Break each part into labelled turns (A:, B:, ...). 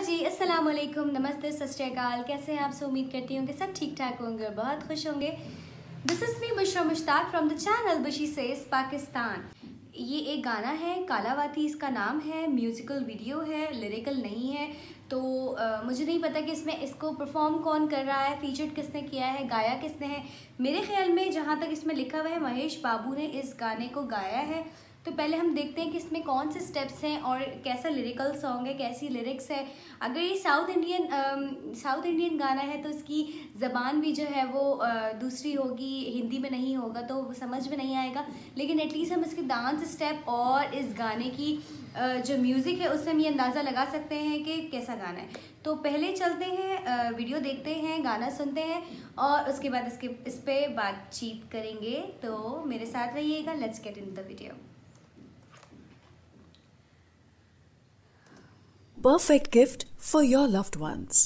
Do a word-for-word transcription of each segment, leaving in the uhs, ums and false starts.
A: जी, अस्सलाम वालेकुम, नमस्ते, सत श्री अकाल। कैसे हैं आप सब? उम्मीद करती हूँ कि सब ठीक ठाक होंगे और बहुत खुश होंगे। This is me Bushra Mushtaq from the channel Bushi says Pakistan. ये एक गाना है, कालावाती इसका नाम है, म्यूज़िकल वीडियो है, लिरिकल नहीं है। तो आ, मुझे नहीं पता कि इसमें इसको परफॉर्म कौन कर रहा है, फीचर्ड किसने किया है, गाया किसने है। मेरे ख्याल में जहाँ तक इसमें लिखा हुआ है महेश बाबू ने इस गाने को गाया है। तो पहले हम देखते हैं कि इसमें कौन से स्टेप्स हैं और कैसा लिरिकल सॉन्ग है, कैसी लिरिक्स है। अगर ये साउथ इंडियन साउथ इंडियन गाना है तो इसकी ज़बान भी जो है वो uh, दूसरी होगी, हिंदी में नहीं होगा तो समझ में नहीं आएगा। लेकिन एटलीस्ट हम इसके डांस स्टेप और इस गाने की uh, जो म्यूज़िक है उससे हम ये अंदाज़ा लगा सकते हैं कि कैसा गाना है। तो पहले चलते हैं, uh, वीडियो देखते हैं, गाना सुनते हैं और उसके बाद इसके इस पर बातचीत करेंगे। तो मेरे साथ रहिएगा। Let's get in the video.
B: Perfect gift for your loved ones.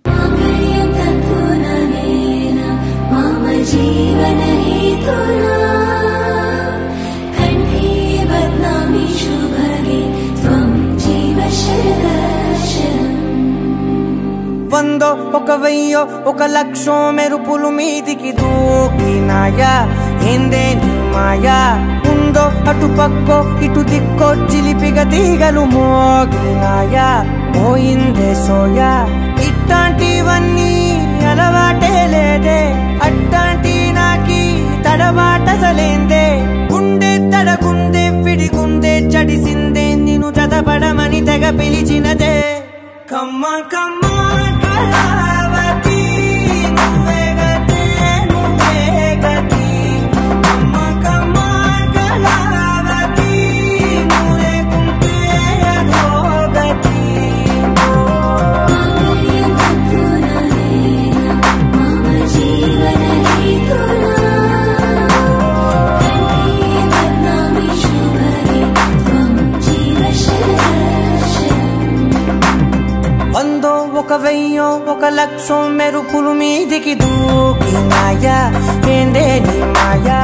C: వందో ఒక వెయ్యో ఒక లక్షో మెరుపులు మీదికి దూకినాయా ఏందే నీ మాయా ఉందో అటు పక్కో ఇటు దిక్కో చిలిపిగ తీగలు మోగినాయా పోయిందే సోయా ఇట్లాంటివన్నీ అలవాటే లేదే అట్లాంటి నాకి తడబాటసలేందే గుండె తడగుందే విడిగుందే చడిసిందే నిన్ను చదపడమని తెగ పిలిచినదే కమ్మ కమ్మ కళావతి నువ్వే గతే నువ్వే గతి కమ్మ కమ్మ కళావతి నువ్వే కుంటే అధోగతి వందో ఒక వెయ్యో ఒక లక్షో మెరుపులు మీదికి దూకినాయా ఏందే నీ మాయా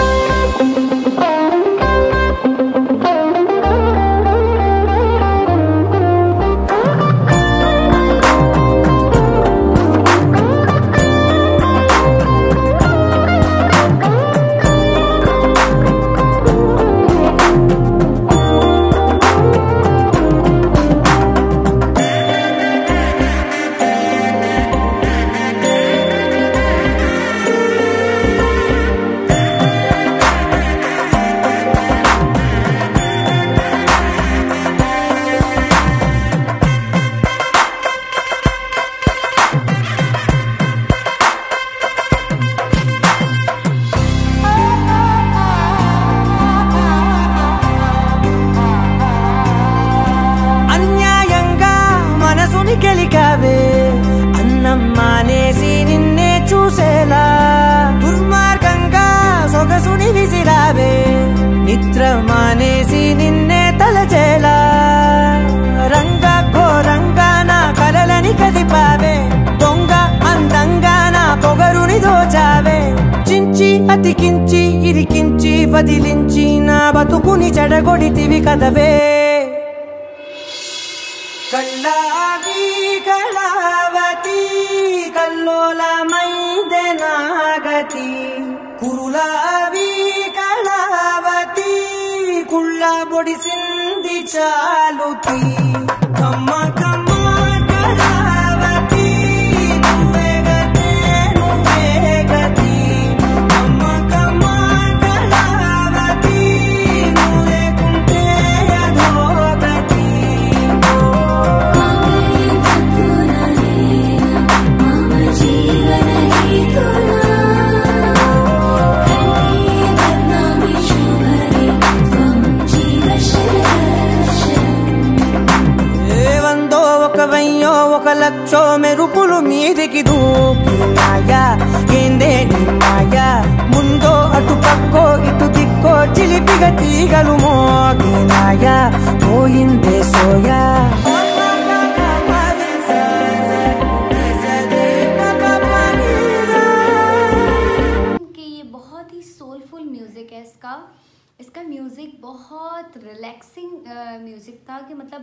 C: గెలికావే అన్నం మానేసి నిన్నే చూసేలా దుర్మార్గంగా సొగసుని విసిరావే నిద్ర మానేసి నిన్నే తలచేలా రంగా ఘోరంగా నా కలలని కదిపావే దొంగ అందంగా నా పొగరుని దోచావే చించి అతికించి ఇరికించి వదిలించి నా బతుకుని చెడగొడితివి కదవే కళ్ళావి కళావతి కల్లోలమైందే నాగతి కురులావి కళావతి కుళ్ళ బొడిసింది చాలుతి కమ్మ కమ్మ కళావతి నువ్వే గతే నువ్వే గతి కమ్మ కమ్మ కళావతి నువ్వే కుంటే అధోగతి ఒక లక్షో మెరుపులు మీదికి దూకినాయా ఏందే నీ మాయా ముందో అటు పక్కో ఇటు దిక్కో చిలిపిగ తీగలు మోగినాయా పోయిందే సోయా
A: कि ये बहुत ही सोलफुल म्यूज़िक है। इसका इसका म्यूज़िक बहुत रिलैक्सिंग म्यूज़िक था कि मतलब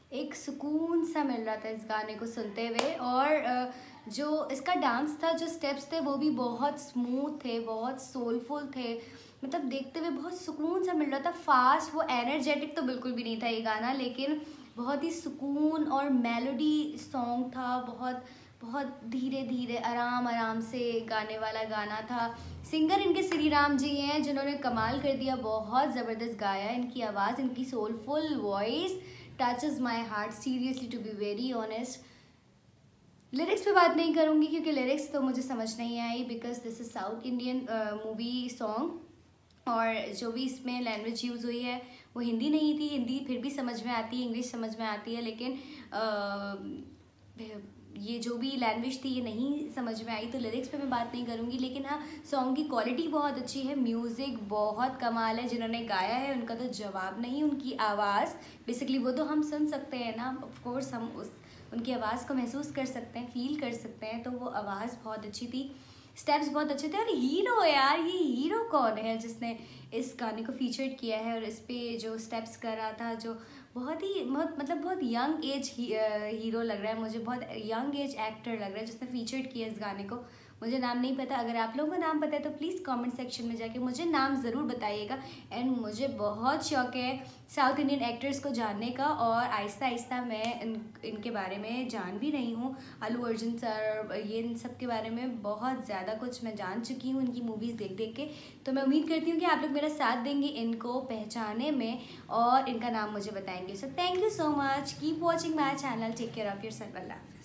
A: एक सुकून सा मिल रहा था इस गाने को सुनते हुए। और जो इसका डांस था, जो स्टेप्स थे वो भी बहुत स्मूथ थे, बहुत सोलफुल थे, मतलब देखते हुए बहुत सुकून सा मिल रहा था। फास्ट, वो एनर्जेटिक तो बिल्कुल भी नहीं था ये गाना, लेकिन बहुत ही सुकून और मेलोडी सॉन्ग था, बहुत बहुत धीरे धीरे आराम आराम से गाने वाला गाना था। सिंगर इनके श्री राम जी हैं, जिन्होंने कमाल कर दिया, बहुत ज़बरदस्त गाया। इनकी आवाज़, इनकी soulful voice touches my heart seriously, to be very honest. Lyrics पे बात नहीं करूँगी क्योंकि लिरिक्स तो मुझे समझ नहीं आई, because this is South Indian movie song, और जो भी इसमें लैंग्वेज यूज़ हुई है वो हिंदी नहीं थी। हिंदी फिर भी समझ में आती है, इंग्लिश समझ में आती है, लेकिन आ, ये जो भी लैंग्वेज थी ये नहीं समझ में आई, तो लिरिक्स पे मैं बात नहीं करूँगी। लेकिन हाँ, सॉन्ग की क्वालिटी बहुत अच्छी है, म्यूज़िक बहुत कमाल है, जिन्होंने गाया है उनका तो जवाब नहीं। उनकी आवाज़ बेसिकली वो तो हम सुन सकते हैं ना, ऑफ कोर्स हम उस उनकी आवाज़ को महसूस कर सकते हैं, फील कर सकते हैं, तो वो आवाज़ बहुत अच्छी थी, स्टेप्स बहुत अच्छे थे। और हीरो, यार ये हीरो कौन है जिसने इस गाने को फीचर किया है और इस पे जो स्टेप्स कर रहा था, जो बहुत ही बहुत मतलब बहुत यंग एज हीरो लग रहा है मुझे, बहुत यंग एज एक्टर लग रहा है जिसने फीचर किया इस गाने को। मुझे नाम नहीं पता, अगर आप लोगों को नाम पता है तो प्लीज़ कमेंट सेक्शन में जाके मुझे नाम ज़रूर बताइएगा। एंड मुझे बहुत शौक है साउथ इंडियन एक्टर्स को जानने का, और आहिस्ता आहिस्ता मैं इन इनके बारे में जान भी रही हूँ। अल्लू अर्जुन सर, ये इन सब के बारे में बहुत ज़्यादा कुछ मैं जान चुकी हूँ इनकी मूवीज़ देख देख के। तो मैं उम्मीद करती हूँ कि आप लोग मेरा साथ देंगे इनको पहचानने में और इनका नाम मुझे बताएंगे। So thank you so much, keep watching my channel, take care of yourself, Allah.